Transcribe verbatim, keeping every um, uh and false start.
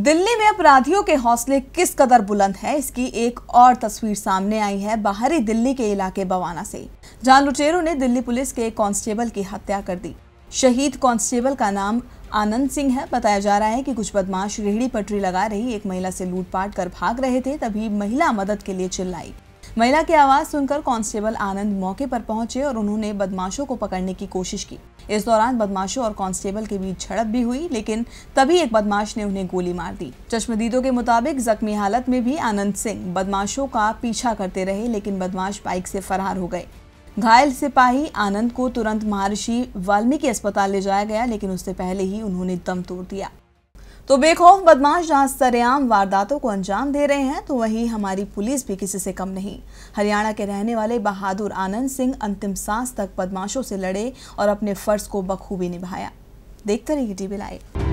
दिल्ली में अपराधियों के हौसले किस कदर बुलंद है, इसकी एक और तस्वीर सामने आई है बाहरी दिल्ली के इलाके बवाना से, जहां लुटेरों ने दिल्ली पुलिस के एक कांस्टेबल की हत्या कर दी। शहीद कांस्टेबल का नाम आनंद सिंह है। बताया जा रहा है कि कुछ बदमाश रेहड़ी पटरी लगा रही एक महिला से लूटपाट कर भाग रहे थे, तभी महिला मदद के लिए चिल्लाई। महिला की आवाज सुनकर कांस्टेबल आनंद मौके पर पहुंचे और उन्होंने बदमाशों को पकड़ने की कोशिश की। इस दौरान बदमाशों और कांस्टेबल के बीच झड़प भी हुई, लेकिन तभी एक बदमाश ने उन्हें गोली मार दी। चश्मदीदों के मुताबिक जख्मी हालत में भी आनंद सिंह बदमाशों का पीछा करते रहे, लेकिन बदमाश बाइक से फरार हो गए। घायल सिपाही आनंद को तुरंत महर्षि वाल्मीकि अस्पताल ले जाया गया, लेकिन उससे पहले ही उन्होंने दम तोड़ दिया। तो बेखौफ बदमाश जहां सरेआम वारदातों को अंजाम दे रहे हैं, तो वहीं हमारी पुलिस भी किसी से कम नहीं। हरियाणा के रहने वाले बहादुर आनंद सिंह अंतिम सांस तक बदमाशों से लड़े और अपने फर्ज को बखूबी निभाया। देखते रहिए टीवी लाइव।